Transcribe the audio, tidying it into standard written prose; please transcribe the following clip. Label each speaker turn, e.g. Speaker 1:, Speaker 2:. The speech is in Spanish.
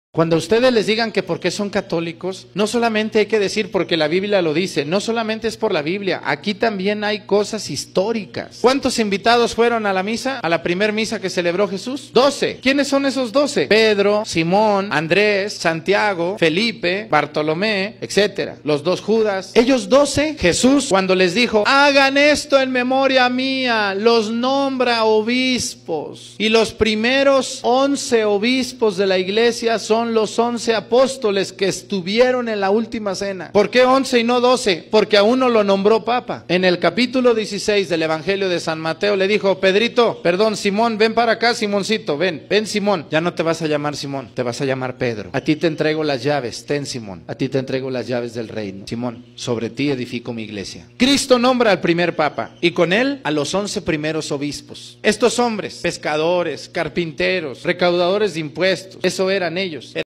Speaker 1: Cuando ustedes les digan que por qué son católicos, no solamente hay que decir porque la Biblia lo dice, no solamente es por la Biblia, aquí también hay cosas históricas. ¿Cuántos invitados fueron a la misa? A la primer misa que celebró Jesús. 12. ¿Quiénes son esos 12? Pedro, Simón, Andrés, Santiago, Felipe, Bartolomé, etcétera. Los 2 Judas. Ellos 12, Jesús cuando les dijo, hagan esto en memoria mía, los nombra obispos. Y los primeros 11 obispos de la iglesia son los 11 apóstoles que estuvieron en la última cena. ¿Por qué 11 y no 12? Porque a uno lo nombró papa. En el capítulo 16 del Evangelio de San Mateo le dijo, Simón, ven para acá, Simoncito, ven Simón. Ya no te vas a llamar Simón, te vas a llamar Pedro. A ti te entrego las llaves, ten Simón. A ti te entrego las llaves del reino. Simón, sobre ti edifico mi iglesia. Cristo nombra al primer papa y con él a los 11 primeros obispos. Estos hombres, pescadores, carpinteros, recaudadores de impuestos, eso eran ellos.